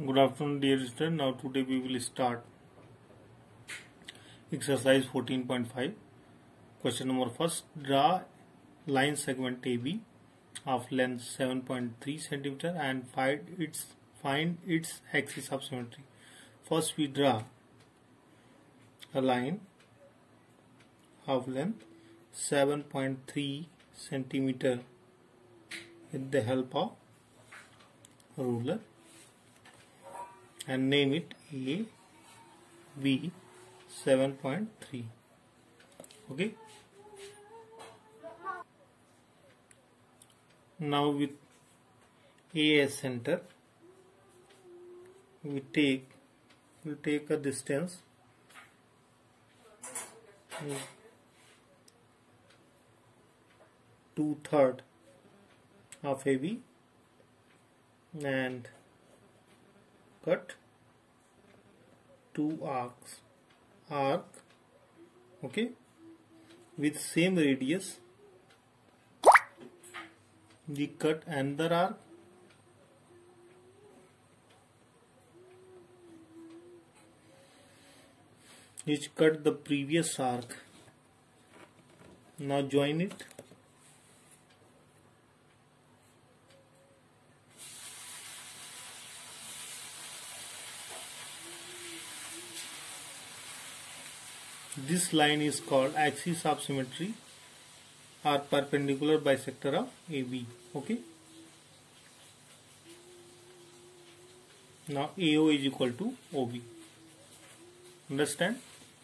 Good afternoon, dear students. Now today we will start exercise 14.5. Question number first. Draw line segment AB of length 7.3 cm and find its axis of symmetry. First we draw a line of length 7.3 cm with the help of ruler and name it A B 7.3. Okay. Now with A as center, we take a distance 2/3 of AB and cut two arc, okay, with same radius. We cut another arc which cut the previous arc. Now join it. This line is called axis of symmetry or perpendicular bisector of AB. Okay. Now AO is equal to OB. Understand?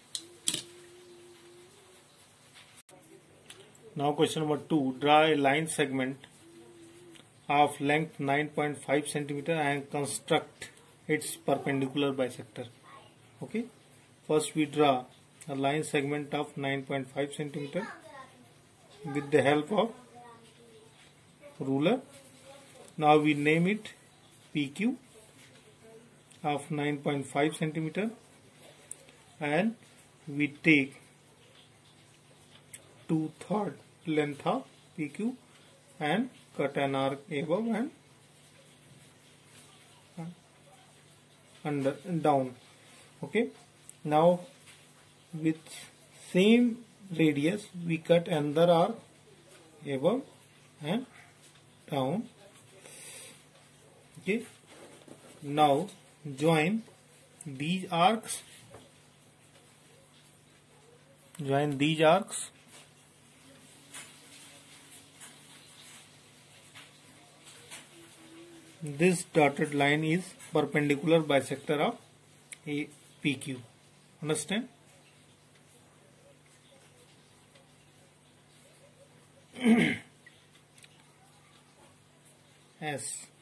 Now question number 2. Draw a line segment of length 9.5 cm and construct its perpendicular bisector. Okay. First we draw a line segment of 9.5 cm with the help of ruler. Now we name it PQ of 9.5 cm and we take 2/3 length of PQ and cut an arc above and under and down. Okay. Now with same radius we cut another arc above and down. Okay. Now join these arcs. This dotted line is perpendicular bisector of a PQ. Understand? S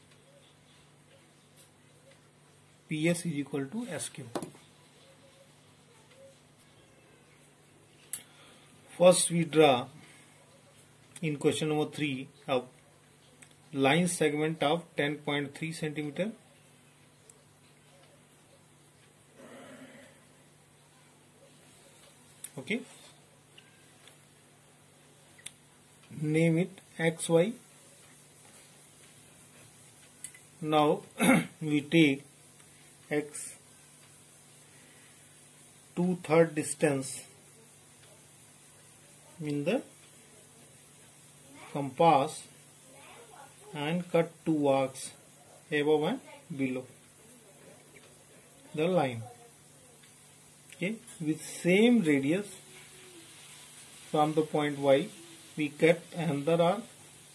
PS is equal to SQ. First we draw in question number 3 a line segment of 10.3 cm. Okay. Name it XY. Now we take X 2/3 distance in the compass and cut two arcs above and below the line. Okay, with same radius from the point Y we cut another arc,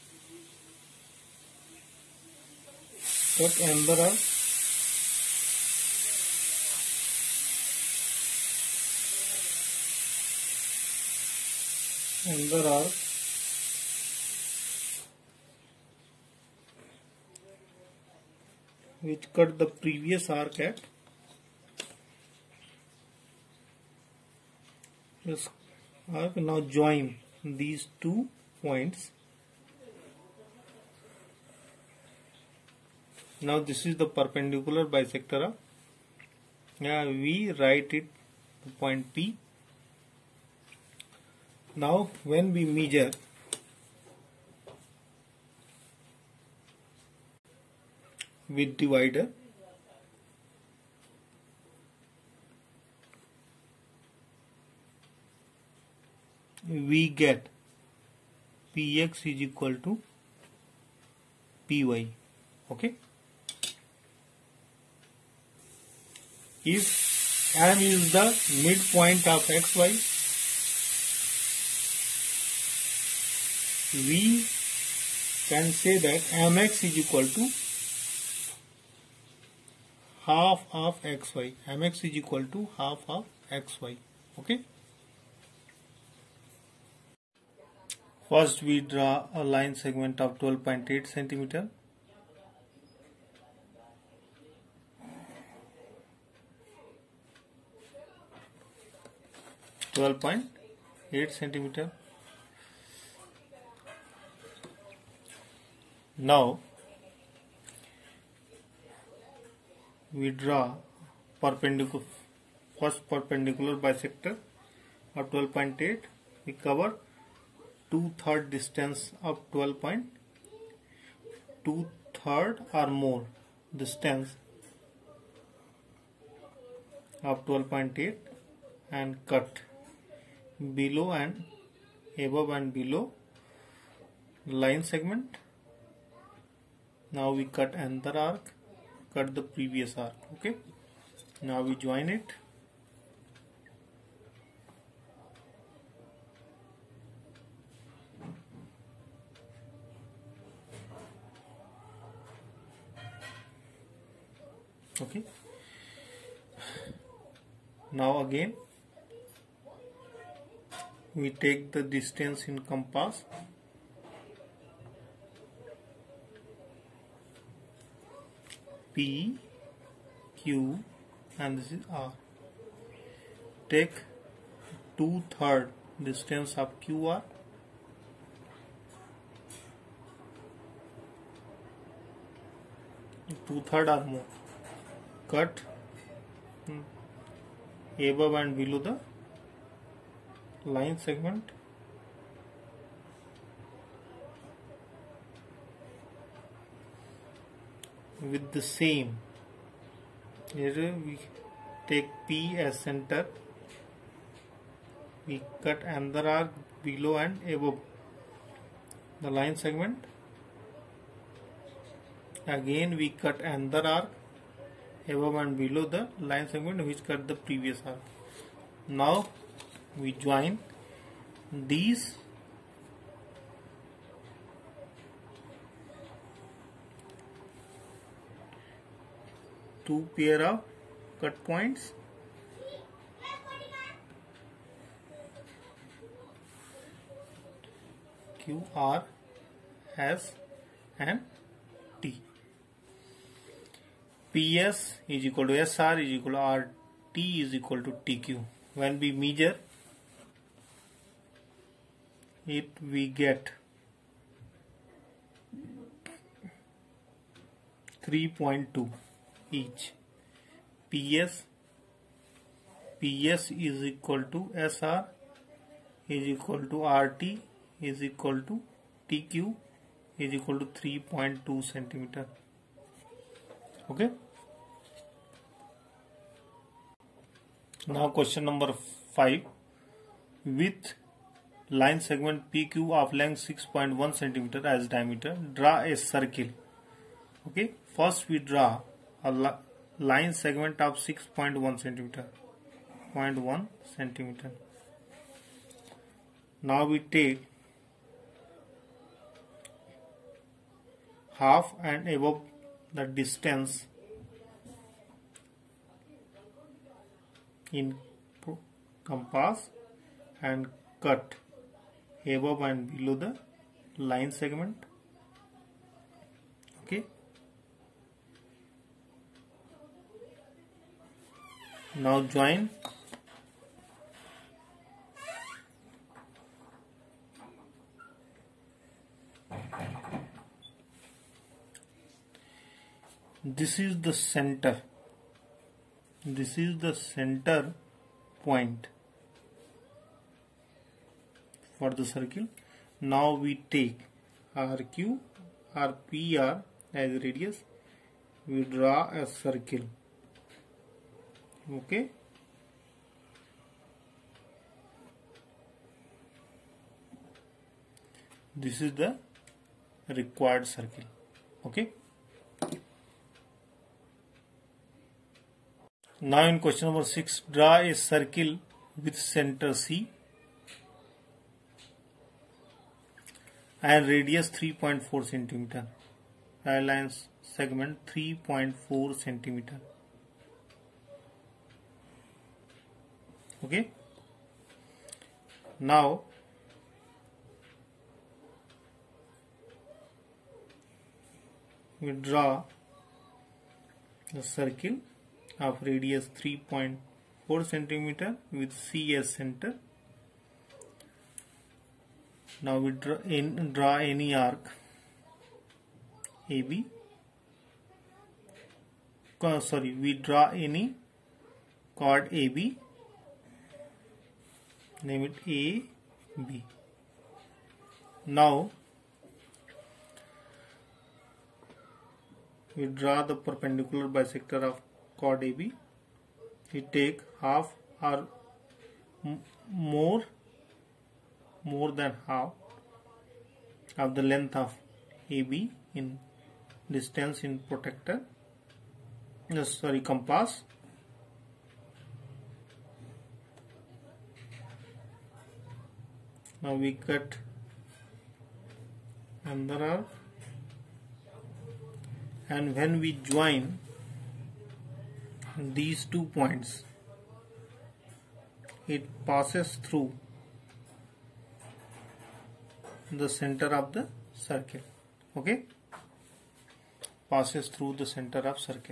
another arc, which cut the previous arc at this arc. Now join these 2 points. Now this is the perpendicular bisector of, we write it point P. Now when we measure with divider, we get Px is equal to Py. Okay. If M is the midpoint of xy, we can say that Mx is equal to half of xy. Mx is equal to half of xy. Okay. First we draw a line segment of 12.8 centimeter. Now we draw perpendicular, first perpendicular bisector of 12.8. We cover 2/3 distance of 2/3 or more distance of 12.8 and cut below and above and below line segment. Now we cut another arc, cut the previous arc. Okay. Now we join it. Okay. Now again we take the distance in compass. P, Q and this is R. Take 2/3 distance of QR. Two-third or more. Cut above and below the line segment. With the same, here we take P as center. We cut another arc below and above the line segment. Again we cut another arc above and below the line segment which cut the previous arc. Now we join these two pair of cut points. Q, R, S and T. PS is equal to SR is equal to RT is equal to TQ. When we measure it, we get 3.2 each. PS is equal to SR is equal to RT is equal to TQ is equal to 3.2 centimeter. Okay. Now question number 5. With line segment PQ of length 6.1 centimeter as diameter, draw a circle. Okay. First we draw a line segment of 6.1 centimeter. 0.1 centimeter. Now we take half and above the distance in compass and cut above and below the line segment. Okay. Now join this is the center. This is the center point for the circle. Now we take RQ or PR as radius. We draw a circle. Okay. This is the required circle. Okay. Now in question number 6, draw a circle with center C and radius 3.4 centimeter. Line segment 3.4 centimeter. Okay. Now we draw a circle of radius 3.4 centimeter with C as center. Now we draw any arc AB. We draw any chord AB. Name it AB. Now we draw the perpendicular bisector of chord AB. We take half or more than half of the length of AB in distance in protractor. Compass. Now we cut another arc, and when we join these 2 points, it passes through the center of the circle. Okay, passes through the center of circle.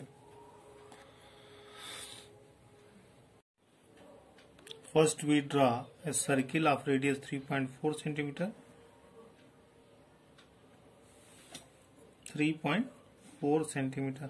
First we draw a circle of radius 3.4 centimeter. 3.4 centimeter.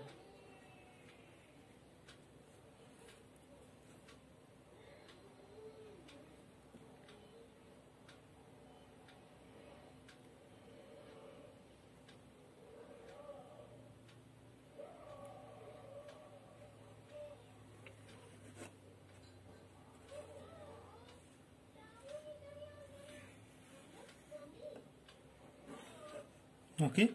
Okay.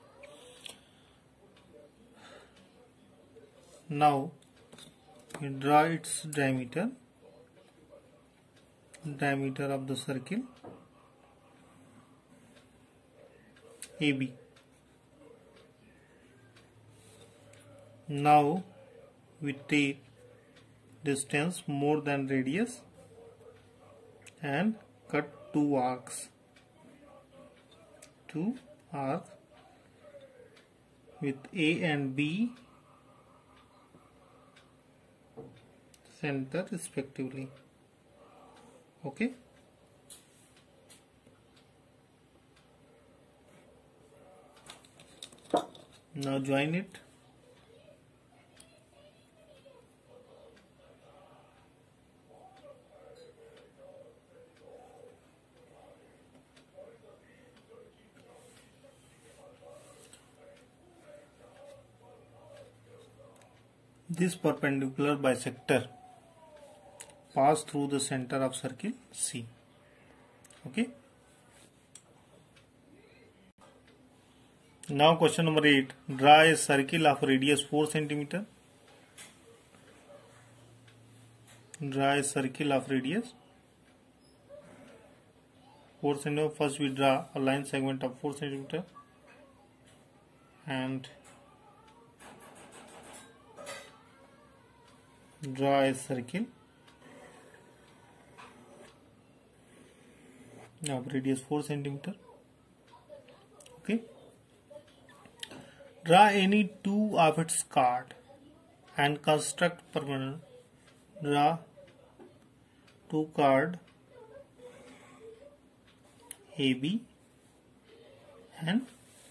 Now we draw its diameter of the circle AB. Now we take distance more than radius and cut 2 arcs. 2 arcs with A and B center respectively. Okay. Now join it. This perpendicular bisector pass through the center of circle C. Okay. Now question number 8. Draw a circle of radius 4 centimeter. Draw a circle of radius 4 centimeter. First we draw a line segment of 4 centimeter and draw a circle of radius 4 centimeter. Okay. Draw any 2 of its chord and construct permanent. Draw 2 chord AB and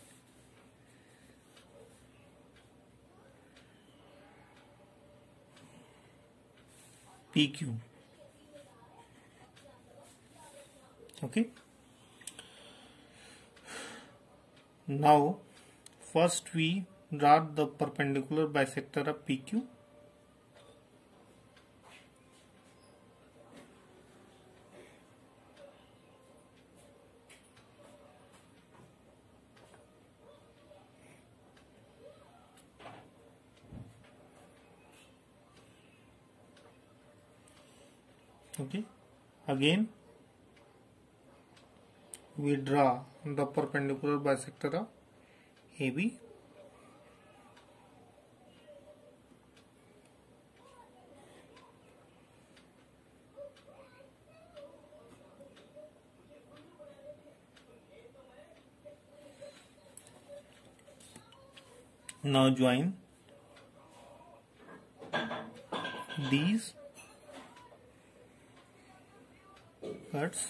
PQ. Okay. Now first we draw the perpendicular bisector of PQ. Okay, again we draw the perpendicular bisector of AB. Now join these cuts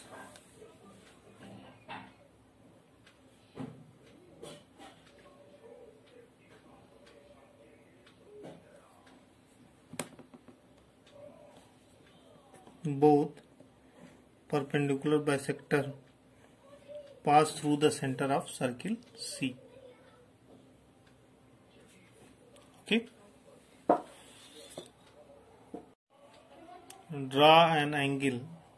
both perpendicular bisector pass through the center of circle C. Okay. Draw an angle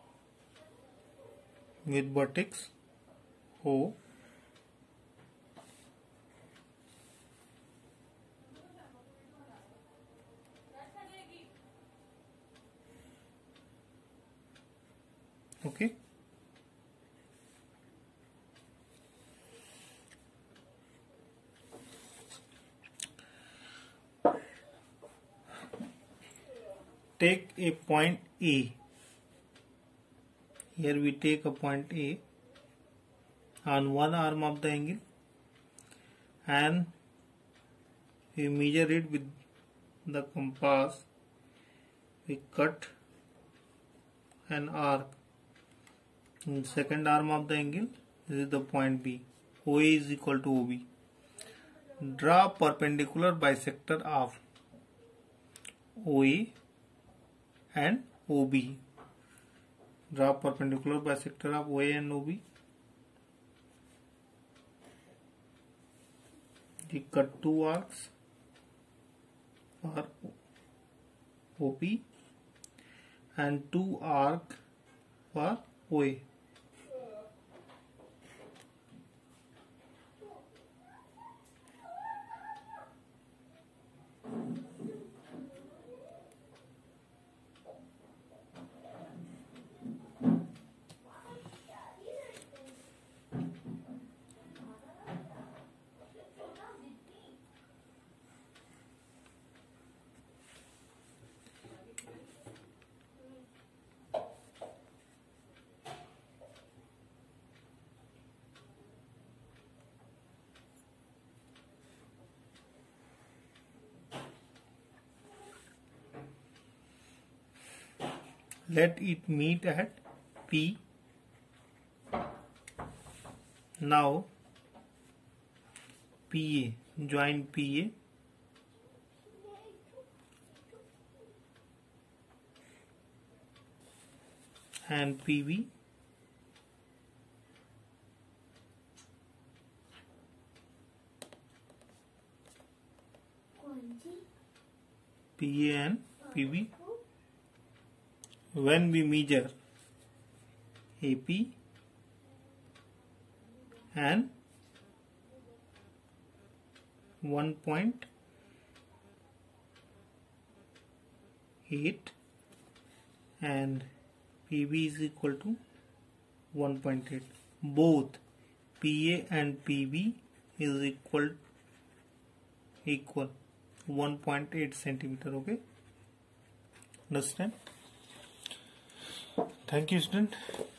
with vertex O okay. Take a point A. Here we take a point A on one arm of the angle and we measure it with the compass. We cut an arc in second arm of the angle. This is the point B. OA is equal to OB. Draw perpendicular bisector of OA and OB. Draw perpendicular bisector of OA and OB. We cut two arcs for OP and two arcs for OA. Let it meet at P. Now PA, join PA and PB. PA and PB. When we measure AP and 1.8 and PB is equal to 1.8, both PA and PB is equal 1.8 centimeter. Okay, understand? Thank you, student.